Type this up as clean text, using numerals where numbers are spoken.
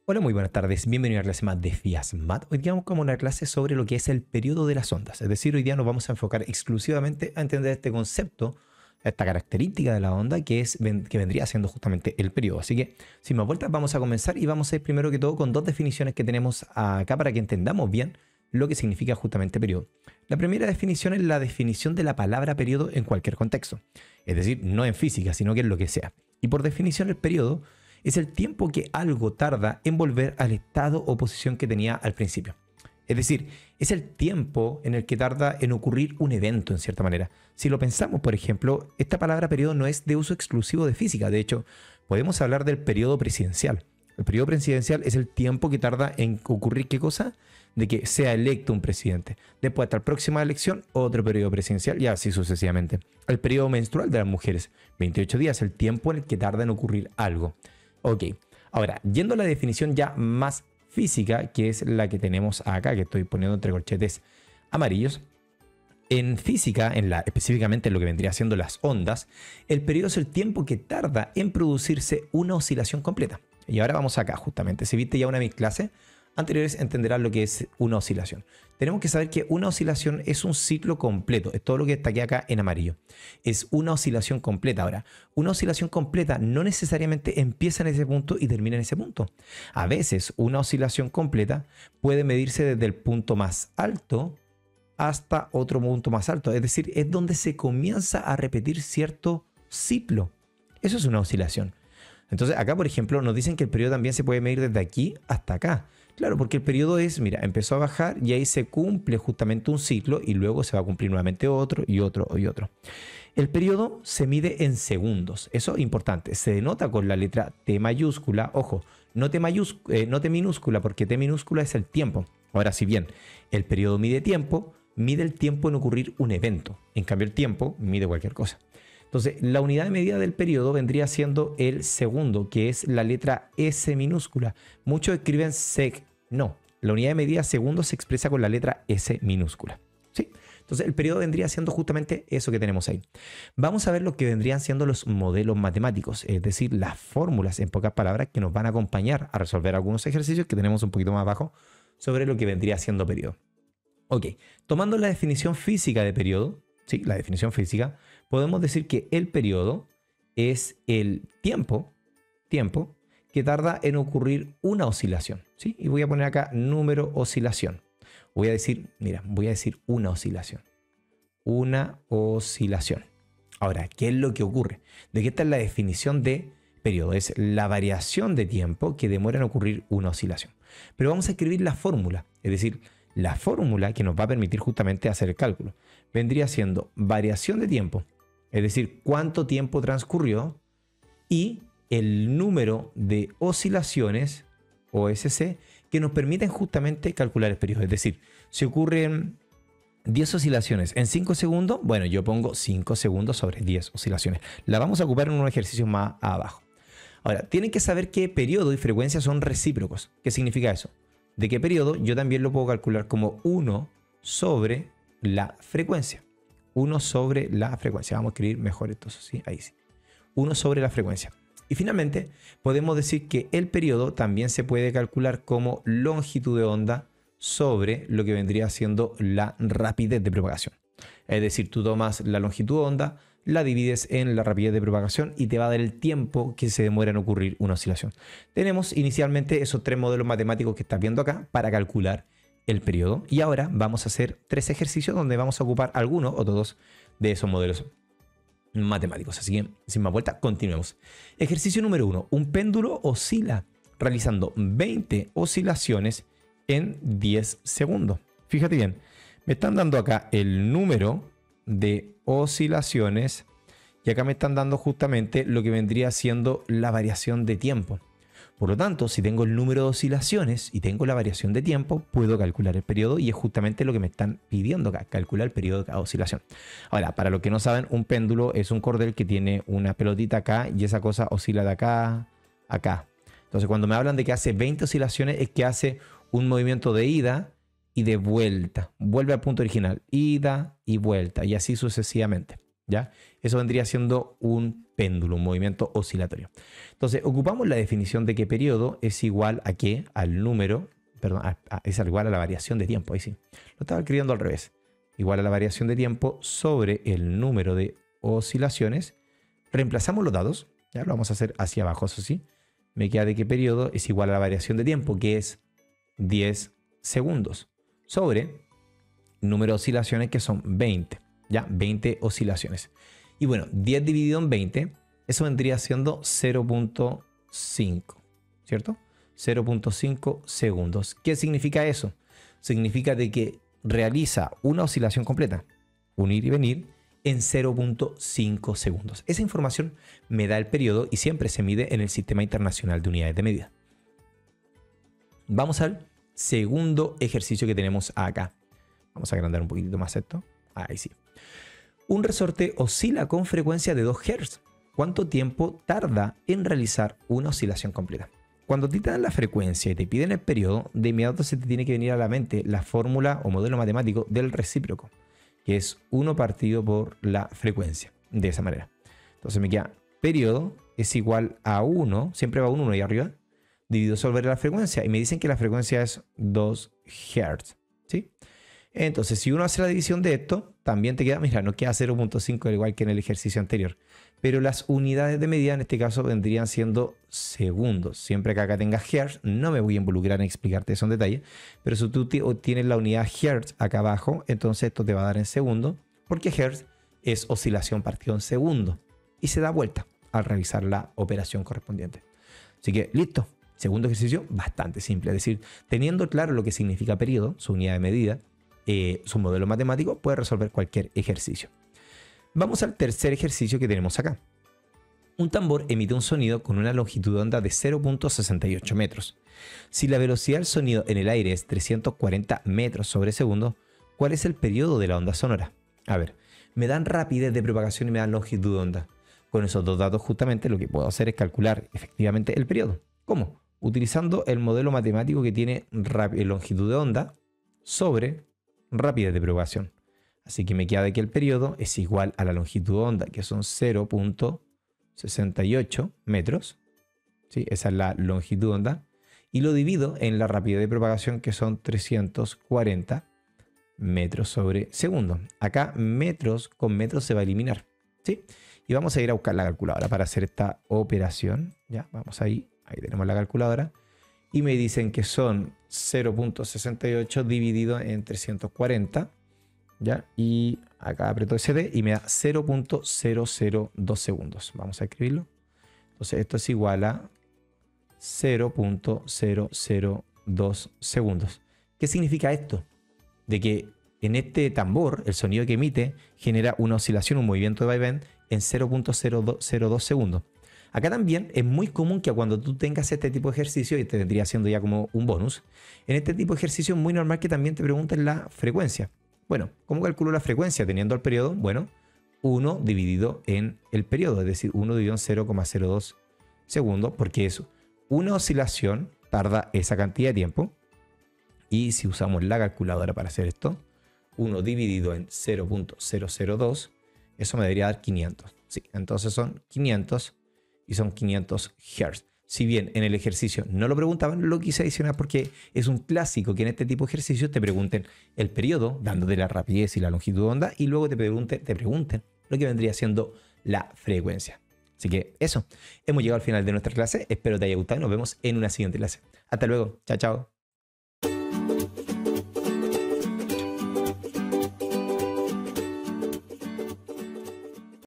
Hola, muy buenas tardes. Bienvenido a una clase más de FIASMAT. Hoy día vamos como una clase sobre lo que es el periodo de las ondas. Es decir, hoy día nos vamos a enfocar exclusivamente a entender este concepto, esta característica de la onda que vendría siendo justamente el periodo. Así que, sin más vueltas, vamos a comenzar y vamos a ir primero que todo con dos definiciones que tenemos acá para que entendamos bien lo que significa justamente periodo. La primera definición es la definición de la palabra periodo en cualquier contexto. Es decir, no en física, sino que en lo que sea. Y por definición el periodo es el tiempo que algo tarda en volver al estado o posición que tenía al principio. Es decir, es el tiempo en el que tarda en ocurrir un evento, en cierta manera. Si lo pensamos, por ejemplo, esta palabra periodo no es de uso exclusivo de física. De hecho, podemos hablar del periodo presidencial. El periodo presidencial es el tiempo que tarda en ocurrir, ¿qué cosa? De que sea electo un presidente. Después, hasta la próxima elección, otro periodo presidencial y así sucesivamente. El periodo menstrual de las mujeres, 28 días, el tiempo en el que tarda en ocurrir algo. Ok, ahora, yendo a la definición ya más física, que es la que tenemos acá, que estoy poniendo entre corchetes amarillos. En física, específicamente en lo que vendría siendo las ondas, el periodo es el tiempo que tarda en producirse una oscilación completa. Y ahora vamos acá, justamente. Si viste ya una de mis clases anteriores, entenderás lo que es una oscilación. Tenemos que saber que una oscilación es un ciclo completo. Es todo lo que destaqué acá en amarillo. Es una oscilación completa. Ahora, una oscilación completa no necesariamente empieza en ese punto y termina en ese punto. A veces, una oscilación completa puede medirse desde el punto más alto hasta otro punto más alto. Es decir, es donde se comienza a repetir cierto ciclo. Eso es una oscilación. Entonces, acá, por ejemplo, nos dicen que el periodo también se puede medir desde aquí hasta acá. Claro, porque el periodo es, mira, empezó a bajar y ahí se cumple justamente un ciclo y luego se va a cumplir nuevamente otro y otro y otro. El periodo se mide en segundos. Eso es importante. Se denota con la letra T mayúscula. Ojo, no T minúscula, porque T minúscula es el tiempo. Ahora, si bien el periodo mide tiempo, mide el tiempo en ocurrir un evento. En cambio, el tiempo mide cualquier cosa. Entonces, la unidad de medida del periodo vendría siendo el segundo, que es la letra S minúscula. Muchos escriben sec. No, la unidad de medida segundo se expresa con la letra S minúscula. ¿Sí? Entonces, el periodo vendría siendo justamente eso que tenemos ahí. Vamos a ver lo que vendrían siendo los modelos matemáticos, es decir, las fórmulas, en pocas palabras, que nos van a acompañar a resolver algunos ejercicios que tenemos un poquito más abajo sobre lo que vendría siendo periodo. Ok, tomando la definición física de periodo, ¿sí? La definición física, podemos decir que el periodo es el tiempo que tarda en ocurrir una oscilación, ¿sí? Y voy a poner acá número oscilación. Voy a decir una oscilación. Una oscilación. Ahora, ¿qué es lo que ocurre? De que esta es la definición de periodo. Es la variación de tiempo que demora en ocurrir una oscilación. Pero vamos a escribir la fórmula, es decir, la fórmula que nos va a permitir justamente hacer el cálculo. Vendría siendo variación de tiempo, es decir, cuánto tiempo transcurrió y el número de oscilaciones, OSC, que nos permiten justamente calcular el periodo. Es decir, si ocurren 10 oscilaciones en 5 segundos, bueno, yo pongo 5 segundos sobre 10 oscilaciones. La vamos a ocupar en un ejercicio más abajo. Ahora, tienen que saber que periodo y frecuencia son recíprocos. ¿Qué significa eso? De qué periodo yo también lo puedo calcular como 1 sobre la frecuencia. 1 sobre la frecuencia. Vamos a escribir mejor esto, ¿sí? Ahí sí. 1 sobre la frecuencia. Y finalmente, podemos decir que el periodo también se puede calcular como longitud de onda sobre lo que vendría siendo la rapidez de propagación. Es decir, tú tomas la longitud de onda, la divides en la rapidez de propagación y te va a dar el tiempo que se demora en ocurrir una oscilación. Tenemos inicialmente esos tres modelos matemáticos que estás viendo acá para calcular el periodo. Y ahora vamos a hacer 3 ejercicios donde vamos a ocupar alguno o todos de esos modelos matemáticos. Así que, sin más vuelta, continuemos. Ejercicio número 1. Un péndulo oscila realizando 20 oscilaciones en 10 segundos. Fíjate bien, me están dando acá el número de oscilaciones y acá me están dando justamente lo que vendría siendo la variación de tiempo. Por lo tanto, si tengo el número de oscilaciones y tengo la variación de tiempo, puedo calcular el periodo y es justamente lo que me están pidiendo acá, calcular el periodo de cada oscilación. Ahora, para los que no saben, un péndulo es un cordel que tiene una pelotita acá y esa cosa oscila de acá a acá. Entonces, cuando me hablan de que hace 20 oscilaciones, es que hace un movimiento de ida y de vuelta. Vuelve al punto original, ida y vuelta y así sucesivamente. ¿ya? Eso vendría siendo un péndulo, un movimiento oscilatorio. Entonces, ocupamos la definición de que periodo es igual a qué, al número, perdón, es igual a la variación de tiempo, ahí sí. Lo estaba escribiendo al revés. Igual a la variación de tiempo sobre el número de oscilaciones. Reemplazamos los datos, ya lo vamos a hacer hacia abajo, eso sí. Me queda de que periodo es igual a la variación de tiempo, que es 10 segundos, sobre número de oscilaciones, que son 20, ya, 20 oscilaciones. Y bueno, 10 dividido en 20, eso vendría siendo 0.5, ¿cierto? 0.5 segundos. ¿Qué significa eso? Significa de que realiza una oscilación completa, un ir y venir, en 0.5 segundos. Esa información me da el periodo y siempre se mide en el Sistema Internacional de Unidades de Medida. Vamos al segundo ejercicio que tenemos acá. Vamos a agrandar un poquitito más esto. Ahí sí. Un resorte oscila con frecuencia de 2 Hz. ¿Cuánto tiempo tarda en realizar una oscilación completa? Cuando te dan la frecuencia y te piden el periodo, de inmediato se te tiene que venir a la mente la fórmula o modelo matemático del recíproco, que es 1 partido por la frecuencia, de esa manera. Entonces me queda periodo es igual a 1, siempre va un 1 ahí arriba, dividido sobre la frecuencia, y me dicen que la frecuencia es 2 Hz, ¿sí? Entonces, si uno hace la división de esto, también te queda, mira, no queda 0.5 al igual que en el ejercicio anterior. Pero las unidades de medida en este caso vendrían siendo segundos. Siempre que acá tengas Hertz, no me voy a involucrar en explicarte eso en detalle, pero si tú tienes la unidad Hertz acá abajo, entonces esto te va a dar en segundo, porque Hertz es oscilación partido en segundo y se da vuelta al realizar la operación correspondiente. Así que, listo. Segundo ejercicio, bastante simple. Es decir, teniendo claro lo que significa periodo, su unidad de medida, su modelo matemático, puede resolver cualquier ejercicio. Vamos al tercer ejercicio que tenemos acá. Un tambor emite un sonido con una longitud de onda de 0.68 metros. Si la velocidad del sonido en el aire es 340 metros sobre segundo, ¿cuál es el periodo de la onda sonora? A ver, me dan rapidez de propagación y me dan longitud de onda. Con esos dos datos justamente lo que puedo hacer es calcular efectivamente el periodo. ¿Cómo? Utilizando el modelo matemático que tiene longitud de onda sobre rapidez de propagación. Así que me queda de que el periodo es igual a la longitud de onda, que son 0.68 metros. ¿Sí? Esa es la longitud de onda. Y lo divido en la rapidez de propagación, que son 340 metros sobre segundo. Acá metros con metros se va a eliminar, ¿sí? Y vamos a ir a buscar la calculadora para hacer esta operación. Ya, vamos ahí tenemos la calculadora. Y me dicen que son 0.68 dividido en 340. ¿Ya? Y acá aprieto SD y me da 0.002 segundos. Vamos a escribirlo. Entonces esto es igual a 0.002 segundos. ¿Qué significa esto? De que en este tambor, el sonido que emite genera una oscilación, un movimiento de vaivén en 0.002 segundos. Acá también es muy común que cuando tú tengas este tipo de ejercicio, y te vendría siendo ya como un bonus, en este tipo de ejercicio es muy normal que también te pregunten la frecuencia. Bueno, ¿cómo calculo la frecuencia teniendo el periodo? Bueno, 1 dividido en el periodo, es decir, 1 dividido en 0.02 segundos, porque eso, una oscilación tarda esa cantidad de tiempo. Y si usamos la calculadora para hacer esto, 1 dividido en 0.002, eso me debería dar 500. Sí, entonces son 500 y son 500 Hz. Si bien en el ejercicio no lo preguntaban, lo quise adicionar porque es un clásico que en este tipo de ejercicios te pregunten el periodo, dándote la rapidez y la longitud de onda, y luego te pregunten lo que vendría siendo la frecuencia. Así que eso, hemos llegado al final de nuestra clase. Espero te haya gustado y nos vemos en una siguiente clase. Hasta luego. Chao, chao.